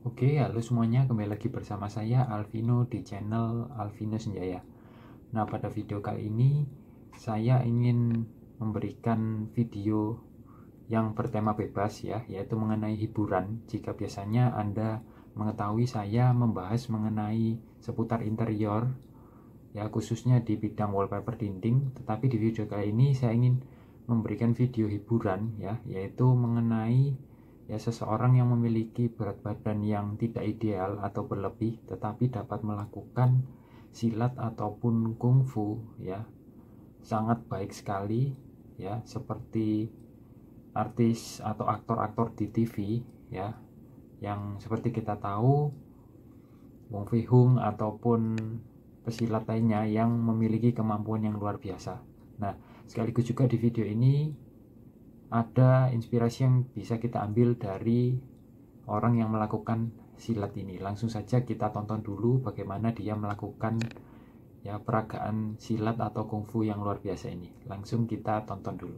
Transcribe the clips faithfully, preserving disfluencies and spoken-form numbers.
Oke, halo semuanya, kembali lagi bersama saya Alvino di channel Alvino Senjaya. Nah, pada video kali ini saya ingin memberikan video yang bertema bebas ya, yaitu mengenai hiburan. Jika biasanya Anda mengetahui saya membahas mengenai seputar interior ya, khususnya di bidang wallpaper dinding, tetapi di video kali ini saya ingin memberikan video hiburan ya, yaitu mengenai ya seseorang yang memiliki berat badan yang tidak ideal atau berlebih tetapi dapat melakukan silat ataupun kungfu ya sangat baik sekali ya, seperti artis atau aktor-aktor di T V ya, yang seperti kita tahu Wong Fei Hung ataupun pesilat lainnya yang memiliki kemampuan yang luar biasa. Nah, sekaligus juga di video ini ada inspirasi yang bisa kita ambil dari orang yang melakukan silat ini. Langsung saja kita tonton dulu bagaimana dia melakukan ya peragaan silat atau kungfu yang luar biasa ini. Langsung kita tonton dulu.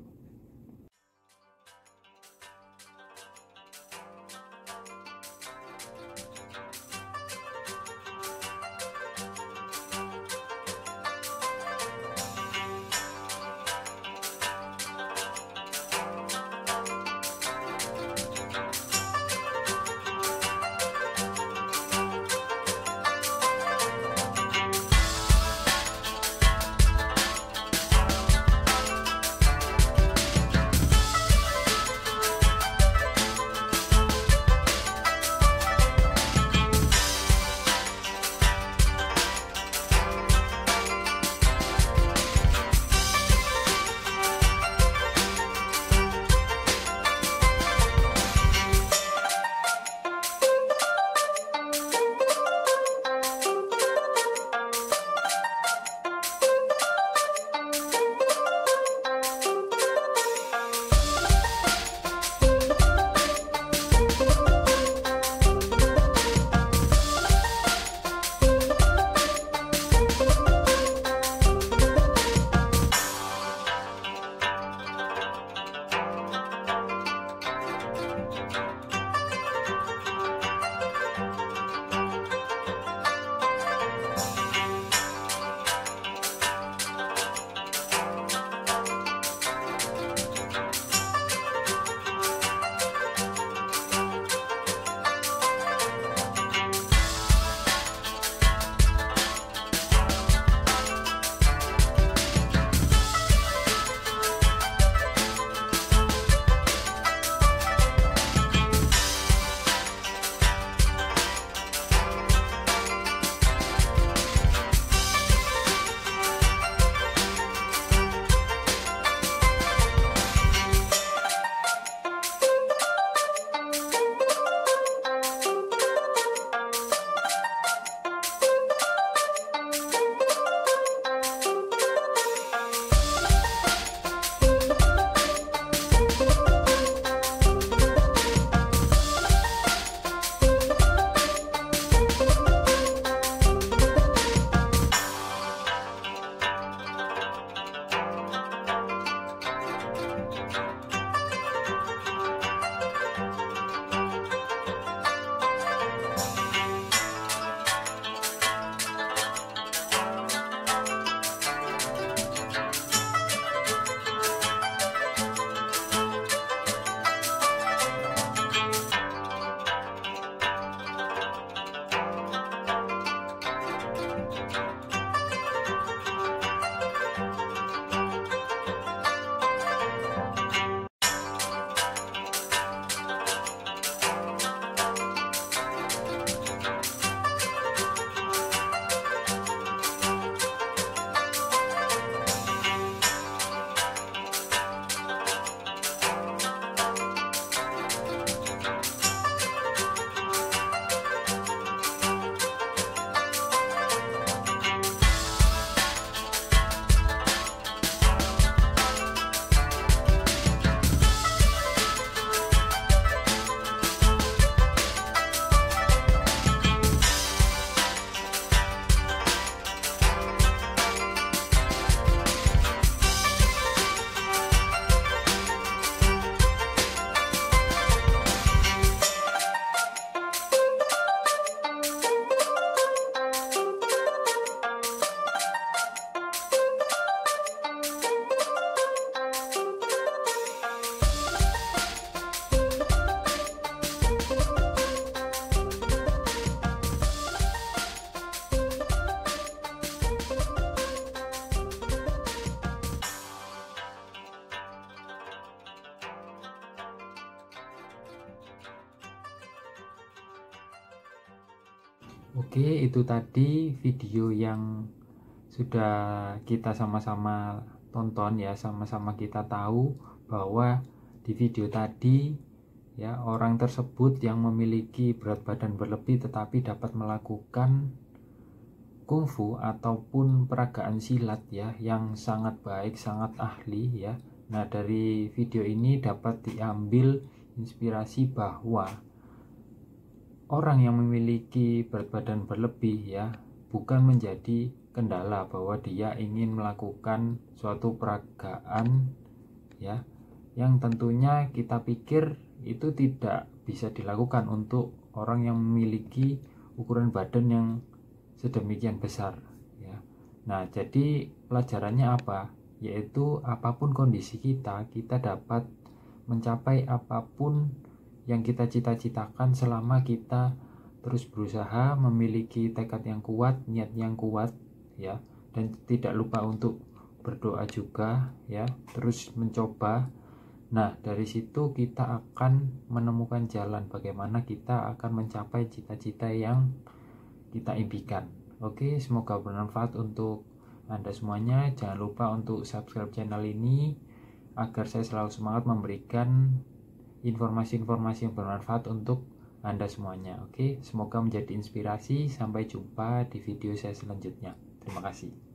Oke, itu tadi video yang sudah kita sama-sama tonton ya, sama-sama kita tahu bahwa di video tadi ya, orang tersebut yang memiliki berat badan berlebih tetapi dapat melakukan kungfu ataupun peragaan silat ya yang sangat baik, sangat ahli ya. Nah, dari video ini dapat diambil inspirasi bahwa orang yang memiliki berat badan berlebih ya bukan menjadi kendala bahwa dia ingin melakukan suatu peragaan ya yang tentunya kita pikir itu tidak bisa dilakukan untuk orang yang memiliki ukuran badan yang sedemikian besar ya. Nah, jadi pelajarannya apa? Yaitu apapun kondisi kita, kita dapat mencapai apapun yang kita cita-citakan selama kita terus berusaha, memiliki tekad yang kuat, niat yang kuat ya, dan tidak lupa untuk berdoa juga ya, terus mencoba. Nah, dari situ kita akan menemukan jalan bagaimana kita akan mencapai cita-cita yang kita impikan. Oke, semoga bermanfaat untuk Anda semuanya. Jangan lupa untuk subscribe channel ini agar saya selalu semangat memberikan informasi-informasi yang bermanfaat untuk Anda semuanya. Oke, semoga menjadi inspirasi. Sampai jumpa di video saya selanjutnya. Terima kasih.